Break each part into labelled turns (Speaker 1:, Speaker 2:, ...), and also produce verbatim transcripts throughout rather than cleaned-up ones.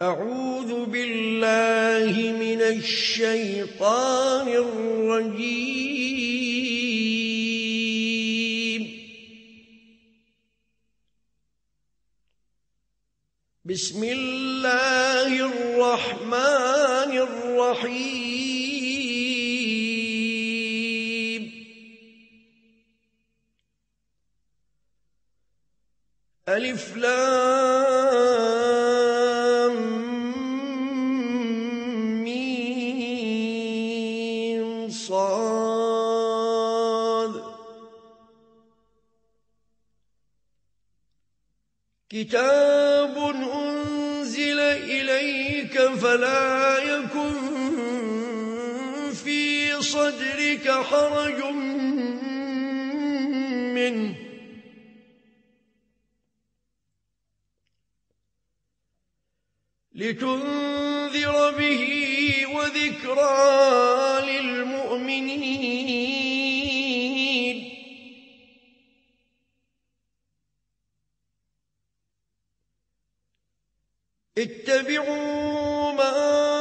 Speaker 1: أعوذ بالله من الشيطان الرجيم. بسم الله الرحمن الرحيم. ألف لام ميم صاد. كتاب أنزل إليك فلا يكن في صدرك حرج منه لتنذر به وذكرى للمؤمنين. اتبعوا ما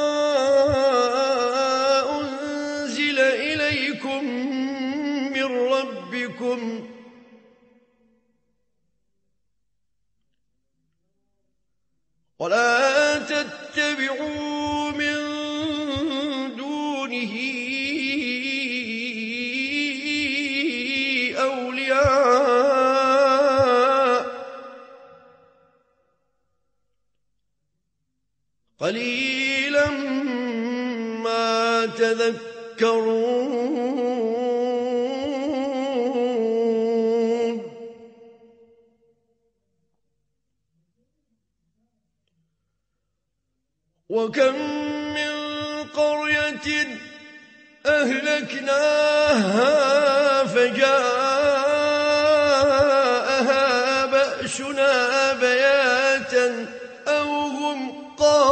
Speaker 1: أنزل إليكم من ربكم ولا تتبعوا من دونه أولياء قليلا ما تذكرون. وكم من قرية أهلكناها فجاءها بأسنا بياتا أو هم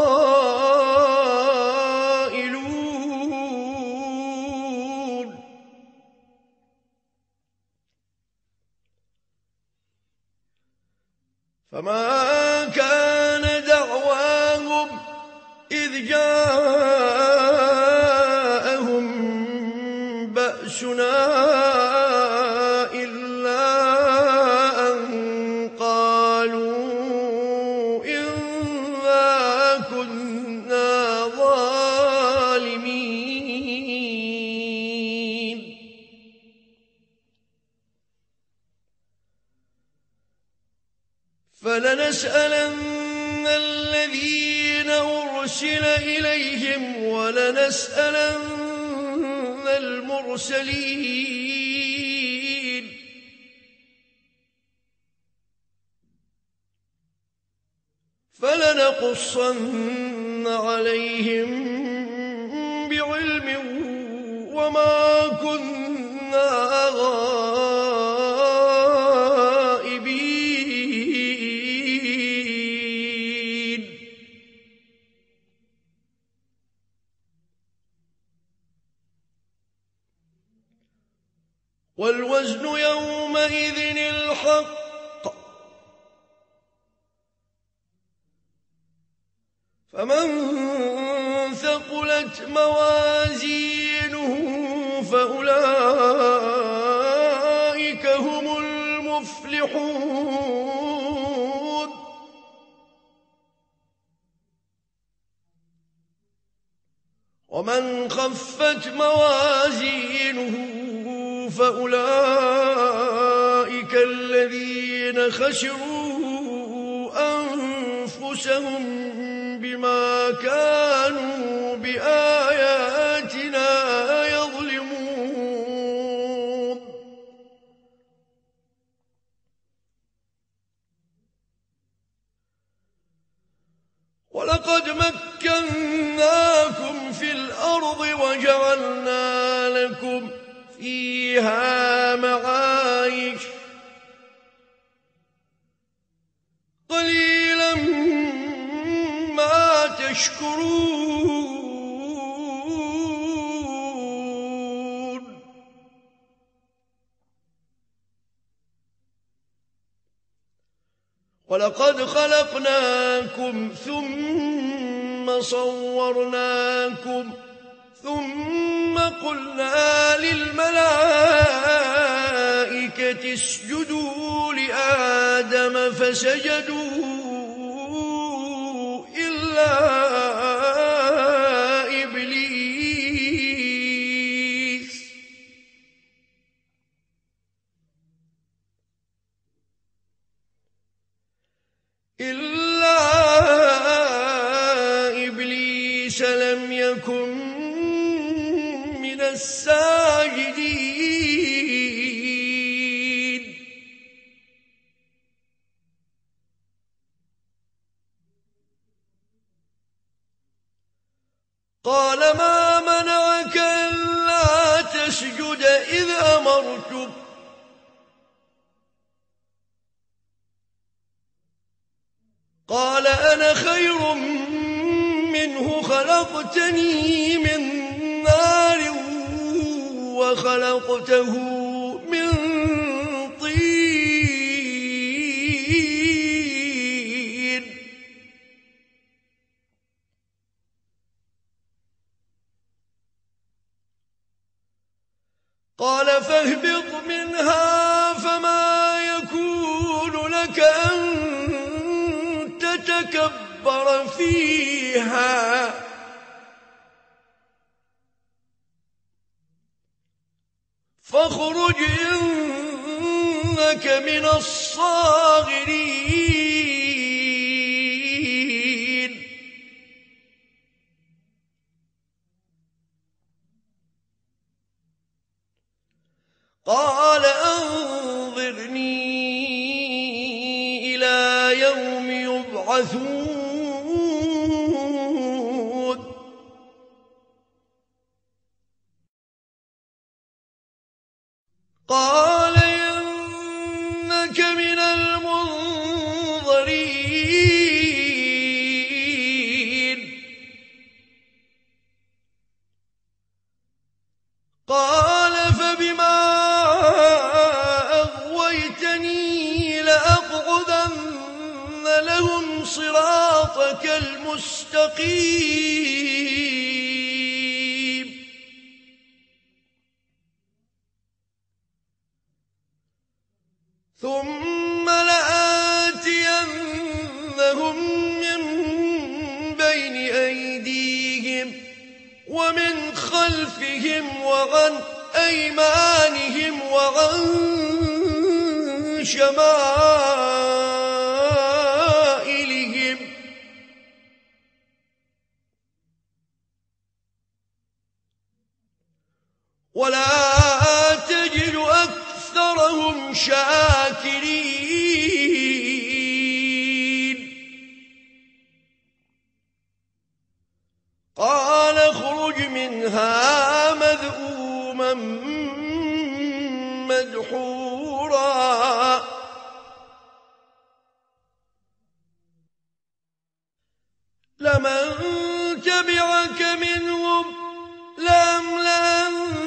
Speaker 1: قائلون. فما كان دعواهم إذ جاءهم بأسنا إلا أن قالوا إنا كنا ظالمين. فلنسألن الذين أرسل إليهم ولنسألن المرسلين. فلنقصن عليهم بعلم وما كنا غائبين. والوزن يومئذ الحق فمن ثقلت موازينه فأولئك هم المفلحون. ومن خفت موازينه فأولئك الذين خسروا أنفسهم بما كانوا بآياتنا يظلمون. ولقد مكناكم في الأرض وجعلنا لكم فيها معايش قليلا ما تشكرون. ولقد خلقنا خلقناكم ثم صورناكم ثم قلنا للملائكة اسجدوا لآدم فسجدوا إلا إبليس إلا إبليس لم يكن من الساجدين قال ما منعك ألا تسجد إذ أمرتك قال أنا خير منه خلقتني من نار وخلقته من طين قال فاهبط منها فما يكون لك أن تتكبر فيها فاخرج إنك من الصاغرين قال أنظرني إلى يوم يبعثون قال إنك من المنظرين قال فبما أغويتني لأقعدن لهم صراطك المستقيم ثم لآتينهم من بين أيديهم ومن خلفهم وعن أيمانهم وعن شمائلهم ولا تجد أكثرهم شاكرين قال اخرج منها مذءوما مدحورا لمن تبعك منهم لأملأن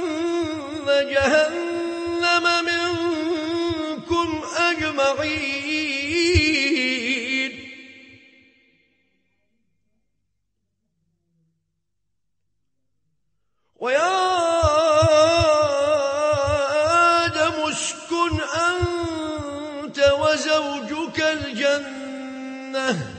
Speaker 1: جهنم منكم أجمعين ويا آدم اسكن أنت وزوجك الجنة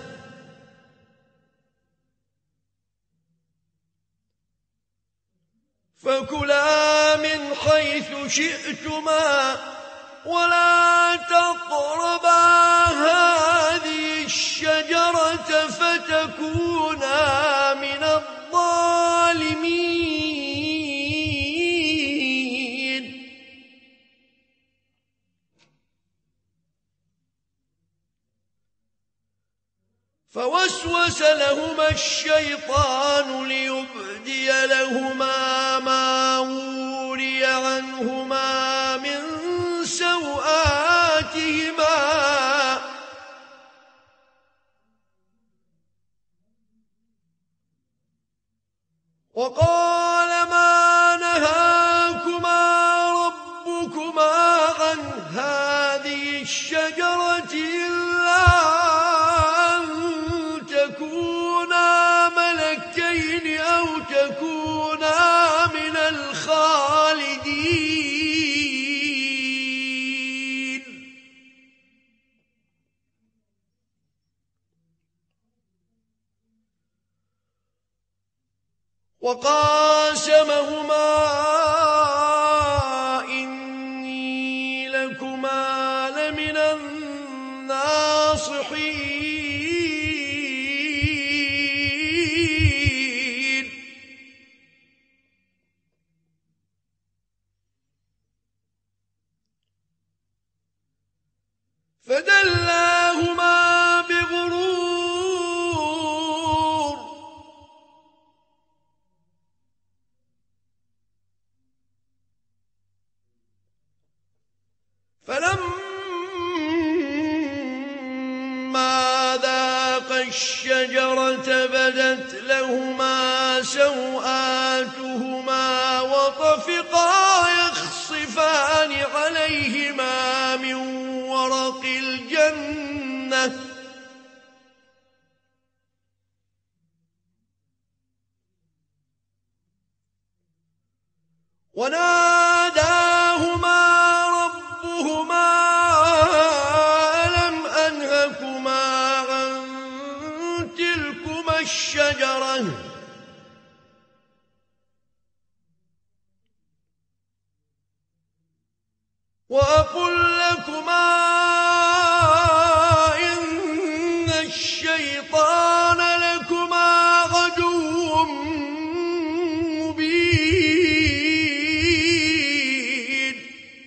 Speaker 1: فكلا من حيث شئتما ولا تقربا هذه الشجرة فتكونا من الظالمين فوسوس لهما الشيطان ليبدي لهما ما وري عنهما من سوآتهما وقال ما نهاكما ربكما عن هذه الشجرة إلا أن وقاسمهما إني لكما لمن الناصحين فدلاهما بغرور فلما ذاقا الشجرة بدت لهما سوآتهما وطفقا يخصفان عليهما من ورق الجنة وناداهما ربهما ألم أنهكما عن تلكما الشجرة وأقل لكما إن الشيطان لكما عدو مبين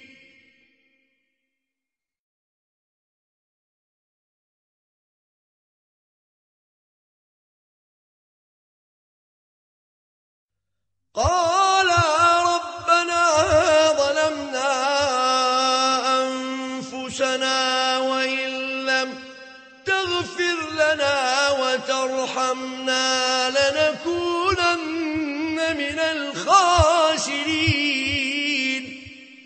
Speaker 1: قالا ربنا ظلمنا أنفسنا وإن لم تغفر لنا وترحمنا لنكونن من الخاسرين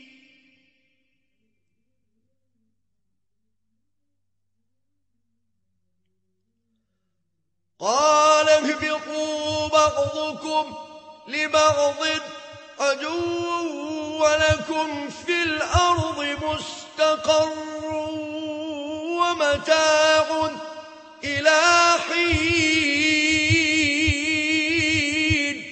Speaker 1: قال اهبطوا بعضكم لبعض عدو ولكم في الأرض مستقر ومتاع إلى حين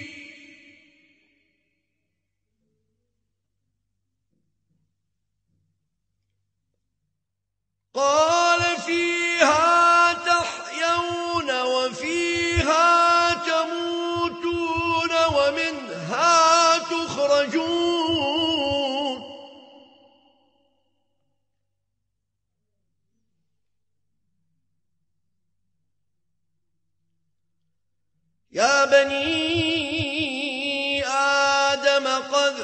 Speaker 1: قال فيها تحيون وفيها تموتون ومنها تخرجون يا بني آدم قد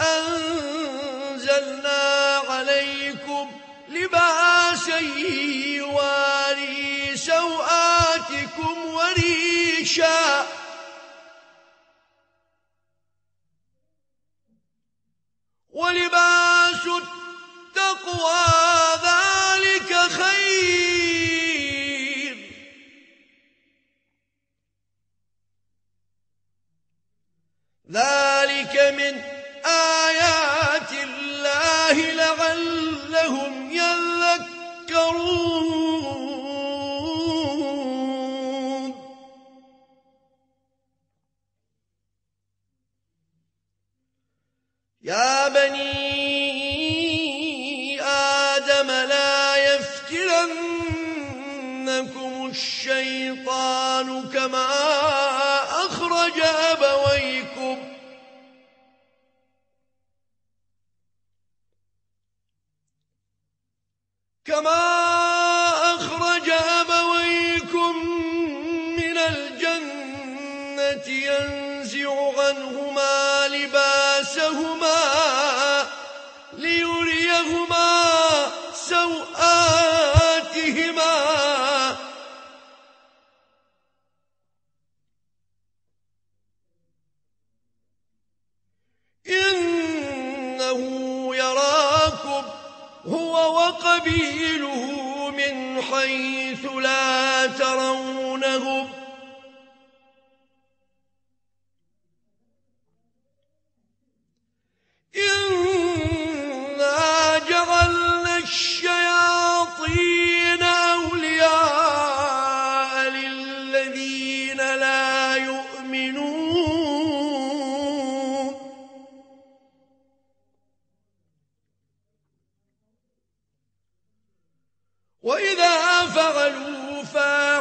Speaker 1: أنزلنا عليكم لباسا يواري سوآتكم وريشا ولباس التقوى ذلك خير ذلك من آيات الله لعلهم يذكرون يا بني آدم لا يفتننكم الشيطان كما أخرج أبويكم كما أخرج أبويكم من الجنة ينزع عنهما لباسهما ليريهما سوآتهما إنه يراكم هو وقبيله من حيث لا ترونهم إنا جعلنا الشياطين أولياء للذين لا يؤمنون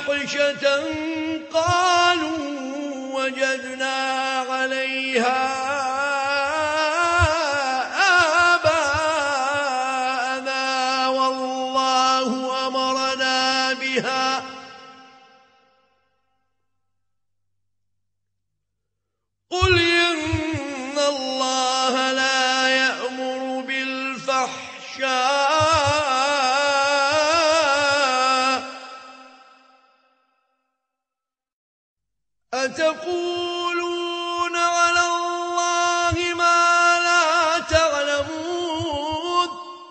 Speaker 1: فاحشة قالوا وجدنا عليها آباءنا والله أمرنا بها قل إن الله لا يأمر بالفحشاء أتقولون على الله ما لا تعلمون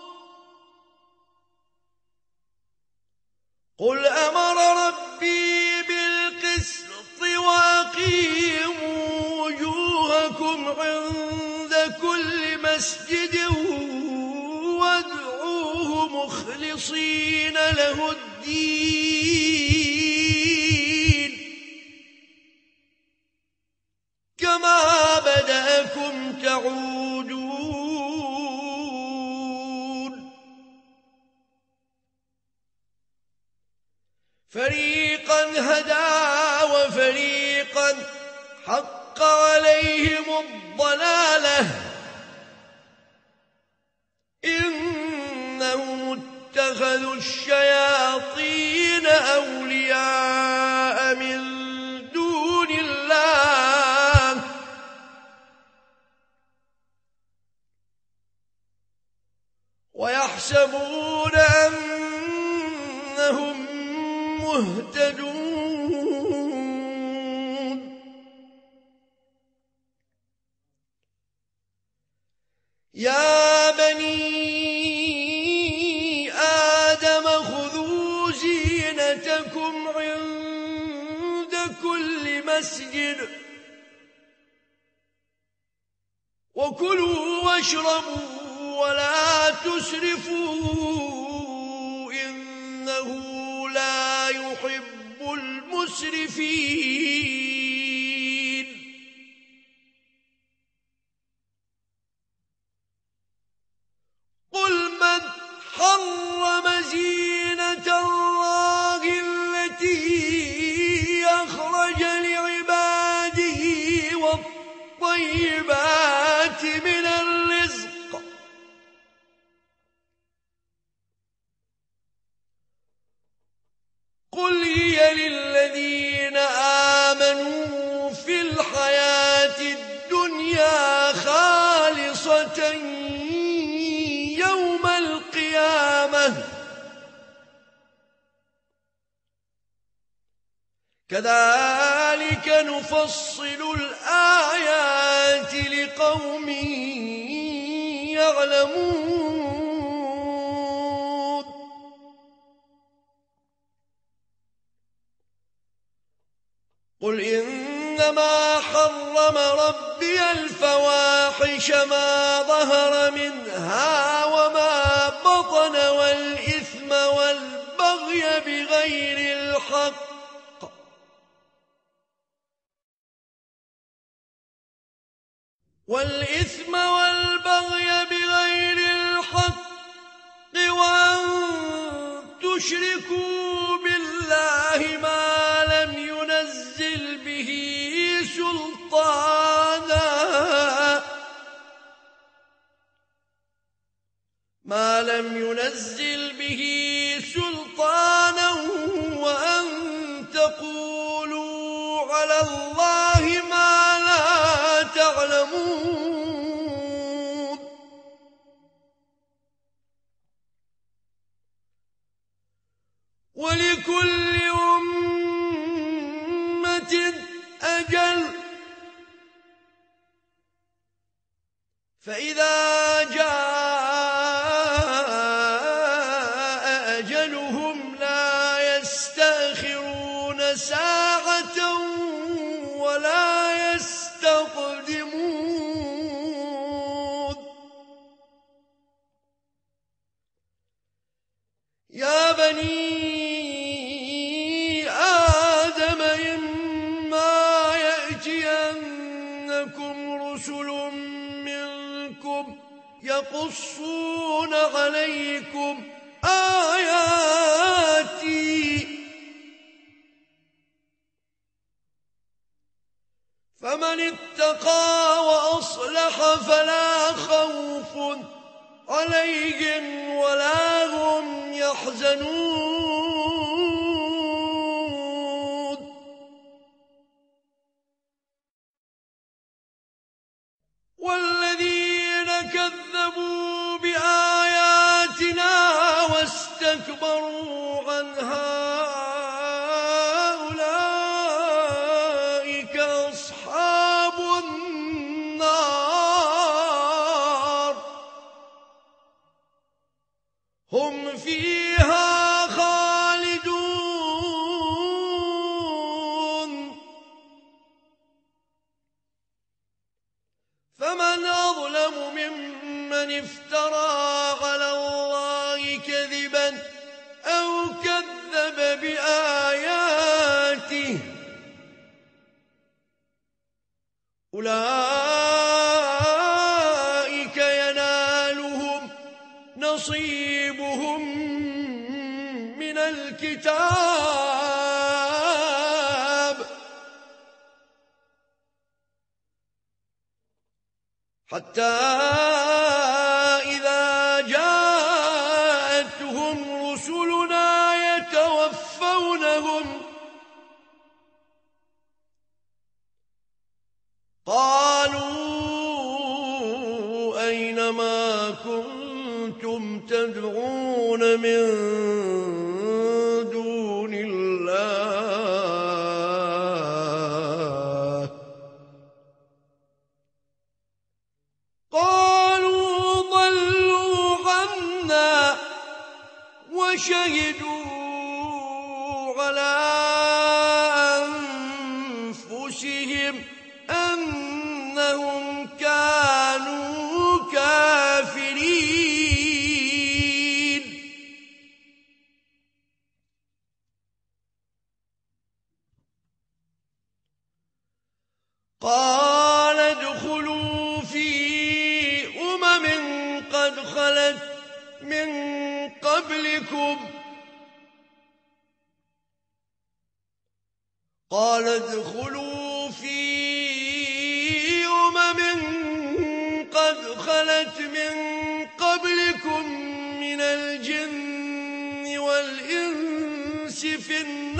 Speaker 1: قل أمر ربي بالقسط وأقيموا وجوهكم عند كل مسجد وادعوه مخلصين له الدين كما بدأكم تعودون فريقا هدى وفريقا حق عليهم الضلالة إنهم اتخذوا الشياطين أولياء من دون الله ويحسبون أنهم مهتدون يا بني آدم خذوا زينتكم عند كل مسجد وكلوا واشربوا ولا تسرفوا إنه لا يحب المسرفين قل من حرم زينة الله التي أخرج لعباده والطيبات من الرزق قل هي للذين آمنوا في الحياة الدنيا خالصة يوم القيامة كذلك نفصل الآيات لقوم يعلمون قل إنما حرم ربي الفواحش ما ظهر منها وما بطن والإثم والبغي بغير الحق والإثم والبغي بغير الحق وأن تشركوا بالله ما لم ينزل به سلطانا ما لم ينزل به سلطانا وأن تقولوا على الله ما لا تعلمون ولكل أمة أجل فإذا جاء أجلهم لا يستأخرون ساعة ولا يستقدمون يا بني آدم إما يأتينكم رسل منكم يقصون عليكم آياتي اتقى وأصلح فلا خوف عليهم ولا هم يحزنون والذين كذبوا بآياتنا واستكبروا عنها أولئك أصحاب النار هم فيها خالدون فمن أظلم ممن افترى على الله كذبا أو كذب بآياته أولئك ينالهم نصيبهم من الكتاب حتى إذا جاءتهم رسلنا يتوفونهم قالوا أين ما كنتم تدعون من دون الله قالوا ضلوا عنا وشهدوا على أنفسهم أنهم كانوا كافرين قال ادخلوا في أمم قد خلت من قبلكم قال ادخلوا في أمم قد خلت من قبلكم من الجن والإنس في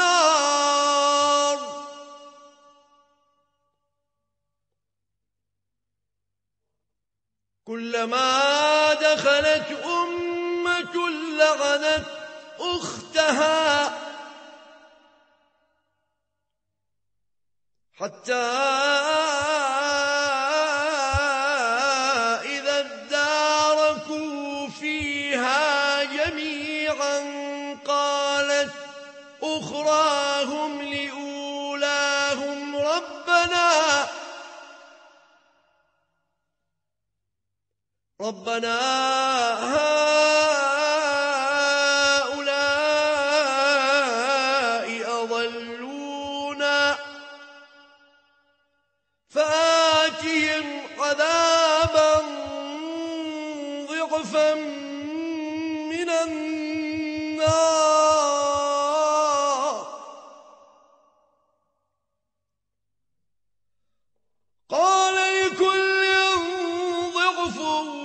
Speaker 1: النار كلما دخلت أمة لعنت أختها حتى إذا اداركوا فيها جميعا قالت أخراهم لأولاهم ربنا ربنا هؤلاء أضلونا فآتهم عذابا ضعفا من النار قال لكل ضعف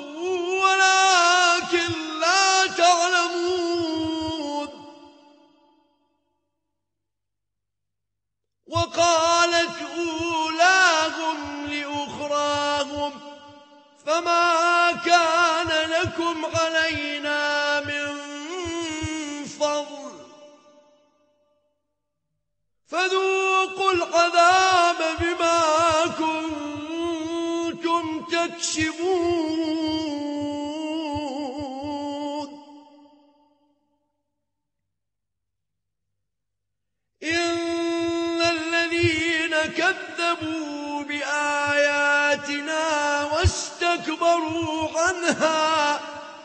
Speaker 1: ولكن لا تعلمون وقالت أولاهم لأخراهم فما كان لكم علينا من فضل فذوقوا العذاب بما كنتم تكسبون إن الذين كذبوا بآياتنا واستكبروا عنها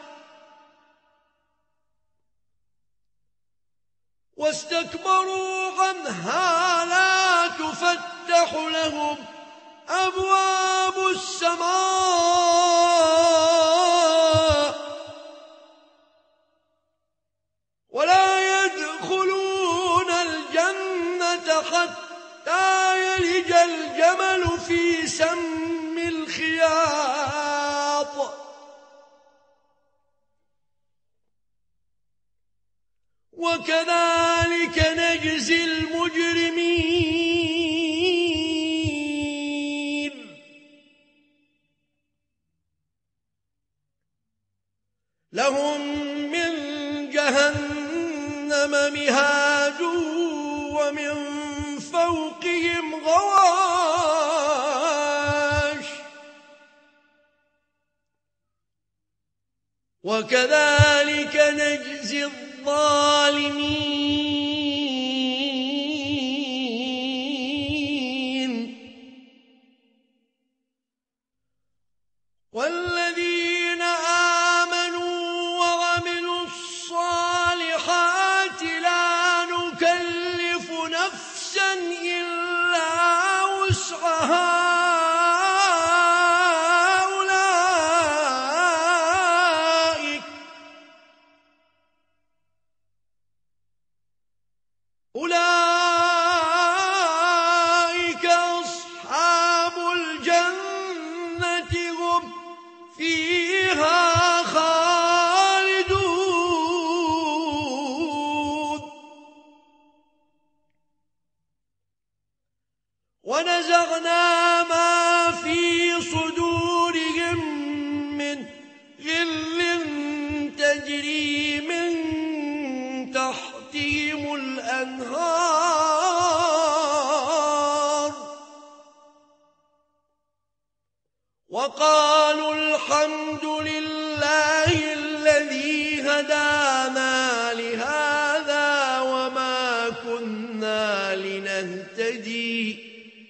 Speaker 1: واستكبروا عنها لا تفتح لهم أبواب السماء ولا يدخلون الجنة حتى يلج الجمل في سم فوقهم غواش وكذلك نجزي الظالمين والذين آمنوا وعملوا الصالحات لا نكلف نفسا إلا وسعها أولئك أصحاب الجنة هم فيها خالدون ونزعنا ما في صدورهم من غل تجري من تحتهم الأنهار وقالوا الحمد لله الذي هدانا لهذا وما كنا لنهتدي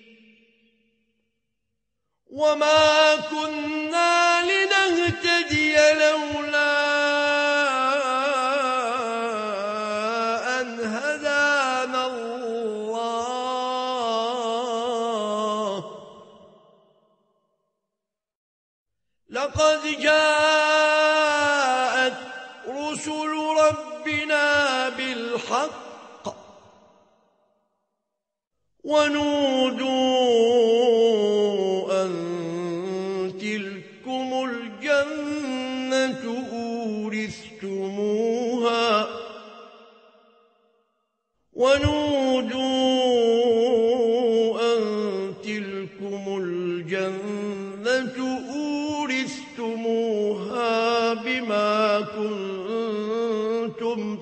Speaker 1: وما كنا لنهتدي لولا لقد جاءت رسل ربنا بالحق ونودوا أن تلكم الجنة أورثتموها ونودوا أن تلكم الجنة أورثتموها بما كنتم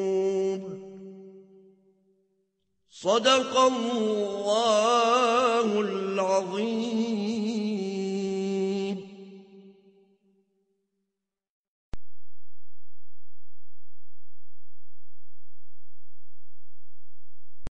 Speaker 1: تعملون صدق الله